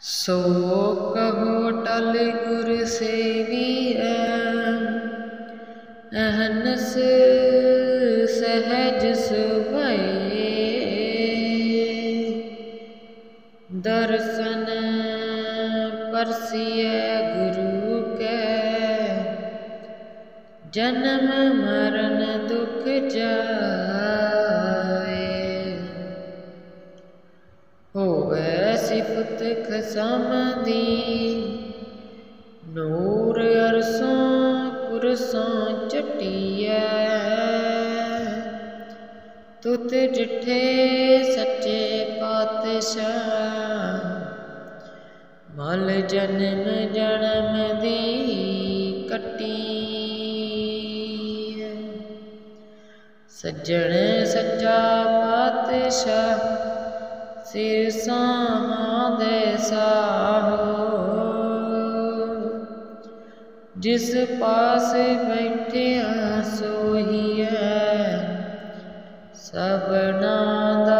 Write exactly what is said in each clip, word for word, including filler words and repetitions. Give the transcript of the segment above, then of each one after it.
सो कहो टल गुर सेविया, अहनस सहज सुभए। दर्शन परसिय गुरु के, जन्म मरण दुख जाए। होवे सिफत खसमदी, नूर अरसों पुरसों चटिया। तुत डिठे सच्चे पातशाह, मल जन्म जन्म दी कटी। सज्जन सच्चा पातशाह, सिर साहां साहो। जिस पास बैठिया सोहिया, सबना दा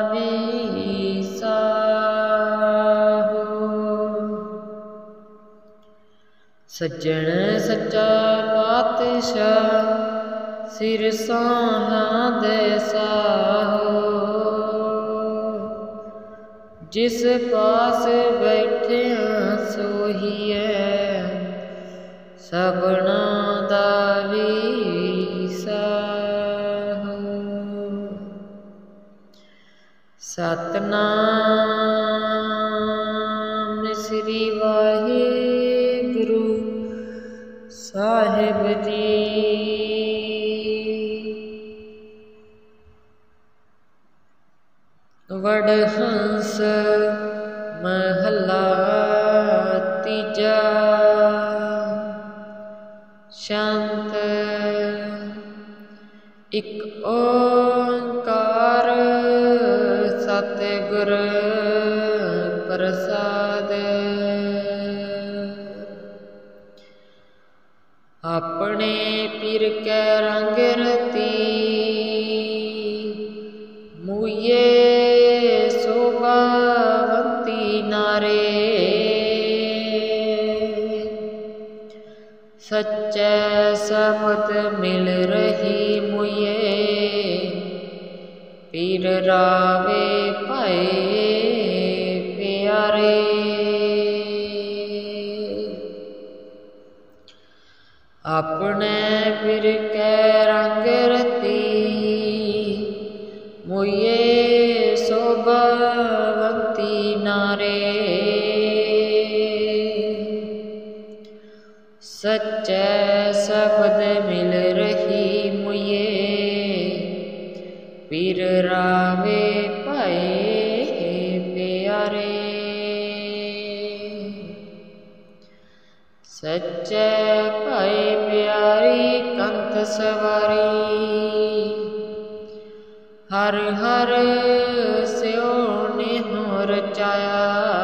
साहो। सज्जन सच्चा पातशाह, सिर साहां साहो। जिस पास बैठिया सोहिए, सबना दा साहो। सतनाम श्री वाहिगुरु साहिब जी। वडहंस महला तीजा, शांत एक ओंकार सतगुर प्रसाद। अपने पीर के रंग रती, मुये शोभावंती नारे। सच्चे समत मिल रही मुये, पीर रावे पाए प्यारे। अपने पीर के रंग रती, मुये शोभावंती नारे। सच्चे शब्द मिल रही मुये, पीर रावे पाए प्यारे। सच्चे पाए प्यारी कंत सवारी, हर हर स्यो ने हो रचाया।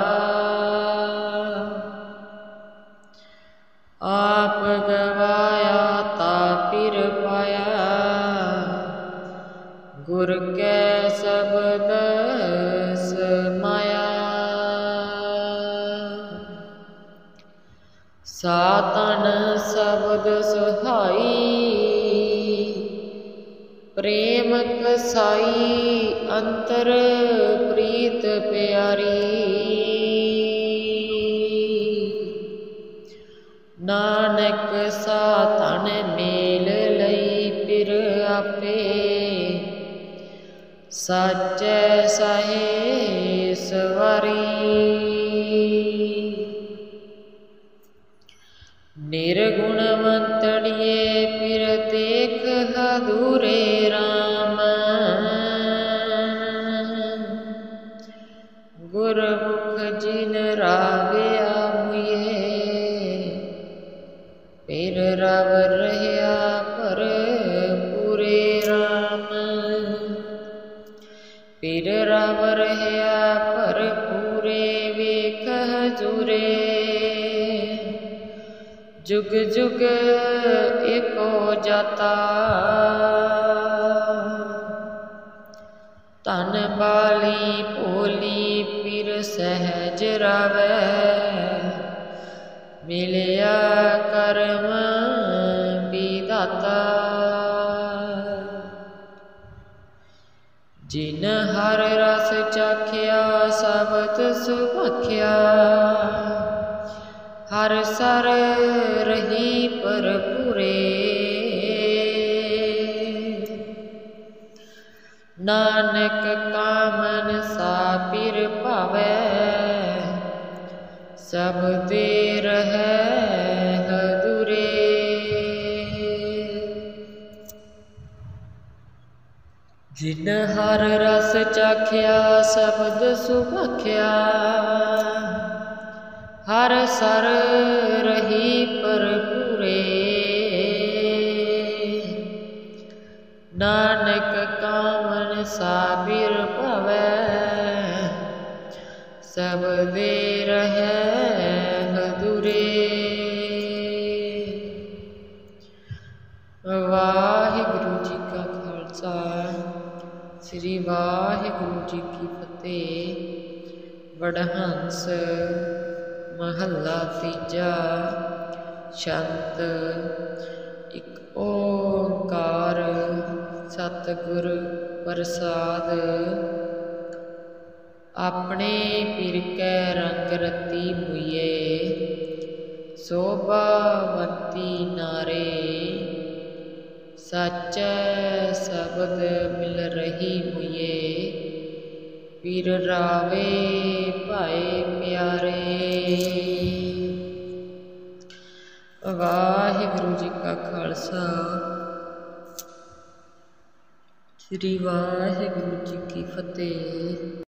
आप गवाया ता पीर पाया, गुर के शब्द समाया। सातन शब्द सुहाई, प्रेम कसाई अंतर प्रीत प्यारी। नानक सातन मेल लई पिर आपे, साचे साहे सवारी। निर्गुणवंतड़िए पिर देख हदूरे राम। गुरमुख जिन राविया मुये, पिर रव रहया पर पूरे राम। पिर रव रहया पर पूरे वेख हजूरे। जुग जुग एको जाता, धन बाली भोली पिर सहज रावै, मिलिया करम विधाता। जिन हर रस चाखिया सबद सुभाखिया, हर सर रही भरपूरे। नानक कामन सा पिर पावै, सब दे रहै हदूरे। जिन हर रस चाखिया सबद सुभाखिया, हर सर रही भरपूरे। नानक कामन सा पिर पावै, सब दे रहै हदूरे। वाहिगुरु जी का खालसा, श्री वाहिगुरु जी की फतेह। वडहंस महला तीजा। छंत एक ओंकार सतगुर प्रसाद। अपने पिर कै रंग रती मुए, शोभावंती नारे। सच्चै शब्द मिल रही मुए, पिर रावे भाए प्यारे। वाहिगुरु जी का खालसा, श्री वाहिगुरु जी की फतेह।